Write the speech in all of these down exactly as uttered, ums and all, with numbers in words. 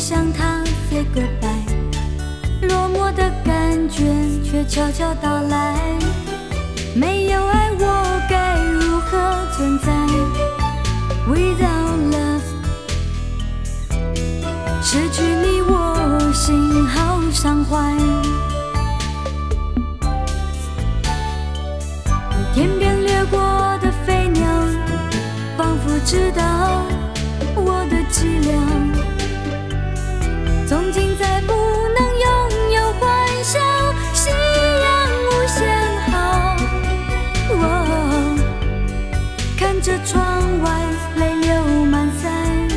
向他 say goodbye， 落寞的感觉却悄悄到来。没有爱，我该如何存在 ？Without love， 失去你，我心好伤怀。天边掠过的飞鸟，仿佛知道我的伎俩。从今再不能拥有欢笑，夕阳无限好。哦，看着窗外泪流满腮，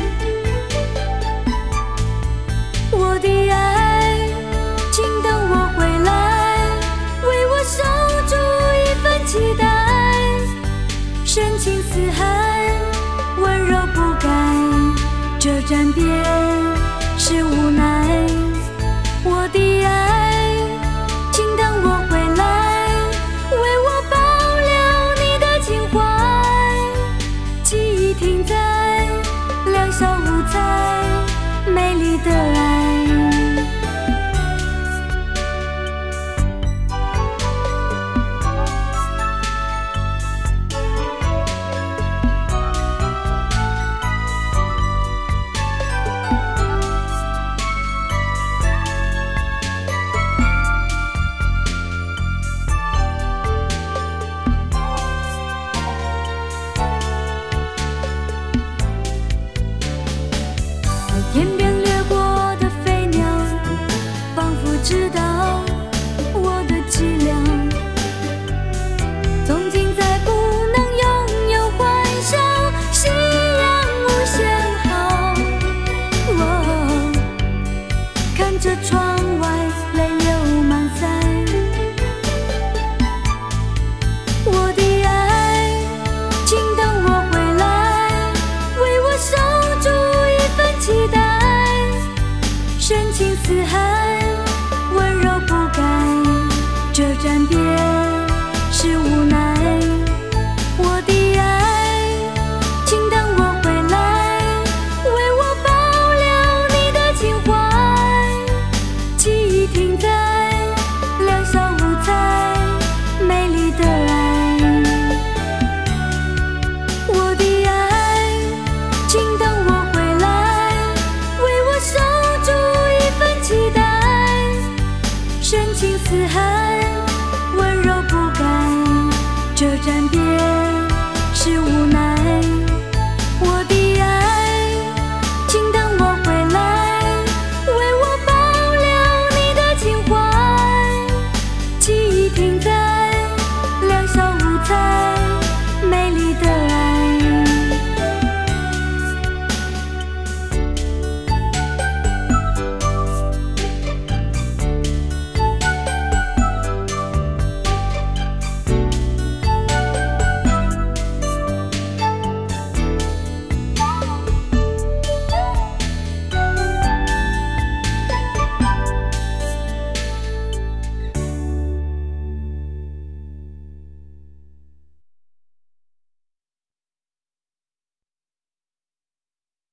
我的爱，请等我回来，为我守住一份期待。深情似海，温柔不改，这暂别是无奈。我的爱，请等我回来，为我保留你的情怀。记忆停在两小无猜，美丽的爱。天边掠过的飞鸟，仿佛知道我的伎俩。从今再不能拥有欢笑，夕阳无限好。哦，看着窗外泪流满腮，我的爱，请等我回来，为我守住一份期待。深情似海，温柔不改，这暂别是无奈。我的爱，请等我回来，为我保留你的情怀。记忆停在两小无猜，美丽的爱。我的爱，请等我回来，为我守住期待。深情似海，